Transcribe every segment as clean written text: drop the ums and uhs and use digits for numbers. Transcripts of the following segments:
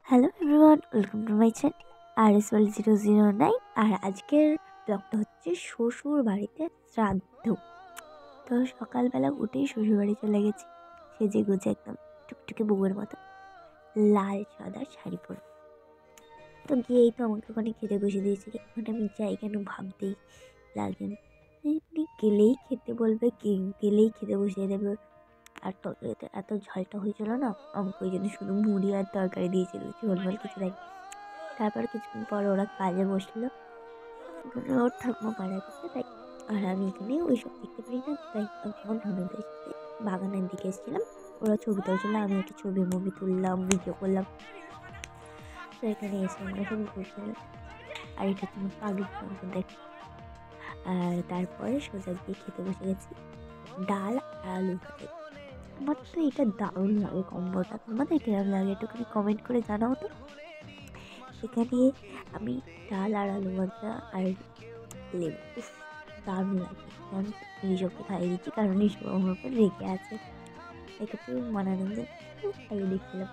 Hello everyone, welcome to my channel RS009। আর আজকের ব্লগটা হচ্ছে শ্বশুর বাড়িতে শ্রাদ্ধ। তো সকালবেলা উঠেই শ্বশুর বাড়ি চলে গেছি, সেজে গুজে একদম টুকটুকে বউয়ের মতো লাল সাদা শাড়ি পরে। তো গিয়েই তো আমাকে ওখানে খেতে বসে দিয়েছিল। ওখানে আমি যাই কেন ভাবতেই লাগে না, এমনি গেলেই খেতে বলবে, গেলেই খেতে বসিয়ে দেবে। আর তরকারিতে এত ঝালটা হয়েছিল না, আমাকে ওই জন্য শুধু মুড়ি আর তরকারি দিয়েছিল, ঝোলমোল কিছু দেয়। তারপর কিছুক্ষণ পর ওরা কাজে বসলো, ওর ঠাকুমা মারা গেছে তাই। আর আমি এখানে ওই সব দেখতে পারি না, তাই আমার ননদের সাথে বাগানের দিকে এসেছিলাম। ওরা ছবি তুলছিল, আমি একটা ছবি মুভি তুললাম, ভিডিও করলাম। তো এখানে এসে আমরা সব ঘুরছিলাম। আর এটা হচ্ছে আমার পাগলি ননদ দেখ। আর তারপরে সোজা গিয়ে খেতে বসে গেছি ডাল আর আলু ভাতে। আমার তো এটা দারুণ লাগে কম্বোটা। তোমাদের কিরকম লাগে একটুখানি কমেন্ট করে জানাও তো। এখানে আমি ডাল আর আলু ভাজা আর লেবু, উফ, দারুণ লাগে। আমি নিজকে খাইয়ে দিচ্ছি কারণ নিজব আমার উপর রেগে আছে, এটাকে মানানোর জন্য খাইয়ে দিচ্ছিলাম।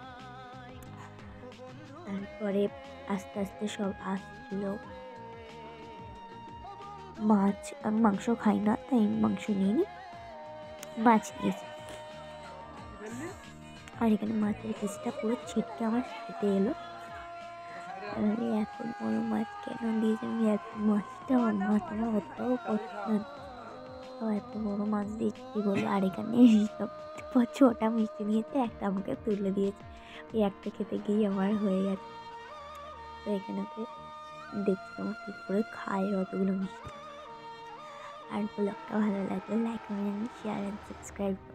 তারপরে আস্তে আস্তে সব আসছিল। মাছ, আমি মাংস খাই না তাই মাংস নিইনি, মাছ নিয়েছি। আর এখানে মাছের পিসটা পুরো ছিটকে আমার খেতে এলো। আর আমি এত বড় মাছ কেন দিয়েছি, আমি এত মাছটা মাছ আমার অতটাও পছন্দ না। এত বড় মাছ দিয়েছি কী বলবো। আর এখানে সব ছোটা মিষ্টি নিয়েছে, একটা আমাকে তুলে দিয়েছে। ওই একটা খেতে গিয়ে আমার হয়ে গেছে। তো এখানে ওকে দেখছি আমার কী করে খায় অতগুলো মিষ্টি। আর ব্লগটা ভালো লাগলে like, comment, share and subscribe.